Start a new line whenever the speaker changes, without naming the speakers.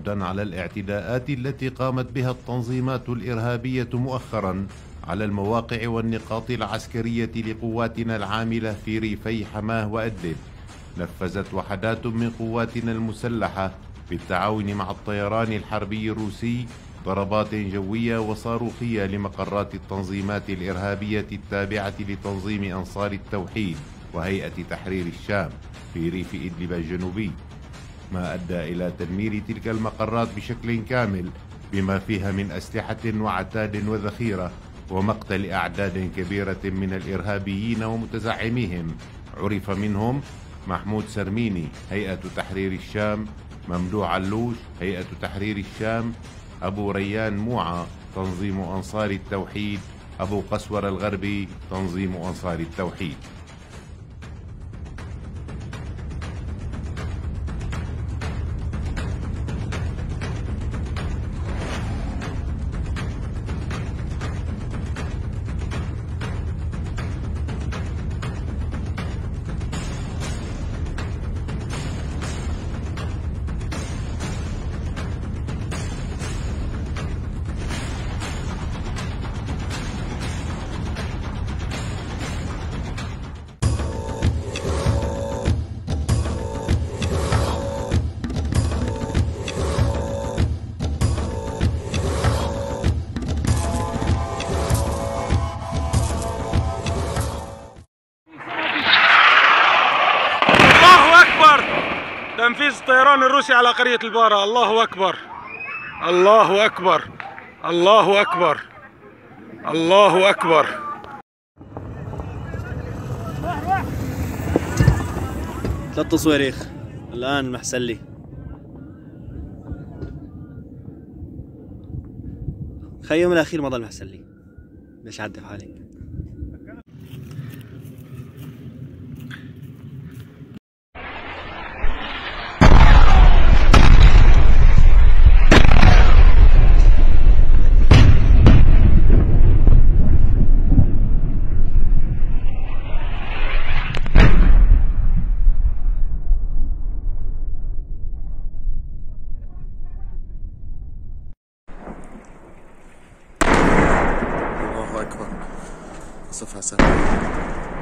ردا على الاعتداءات التي قامت بها التنظيمات الإرهابية مؤخرا على المواقع والنقاط العسكرية لقواتنا العاملة في ريفي حماه وأدلب، نفذت وحدات من قواتنا المسلحة بالتعاون مع الطيران الحربي الروسي ضربات جوية وصاروخية لمقرات التنظيمات الإرهابية التابعة لتنظيم أنصار التوحيد وهيئة تحرير الشام في ريف إدلب الجنوبي، ما أدى إلى تدمير تلك المقرات بشكل كامل بما فيها من أسلحة وعتاد وذخيرة، ومقتل أعداد كبيرة من الإرهابيين ومتزعميهم عرف منهم محمود سرميني هيئة تحرير الشام، ممدوح علوش هيئة تحرير الشام، أبو ريان موعى تنظيم أنصار التوحيد، أبو قسور الغربي تنظيم أنصار التوحيد.
تنفيذ الطيران الروسي على قرية البارة. الله أكبر، الله أكبر، الله أكبر، الله أكبر.
3 صواريخ الآن محسلي. خيوم الأخير ما ضل محسلي، مش عدف حالي.
الله أكبر. صفحة سنة.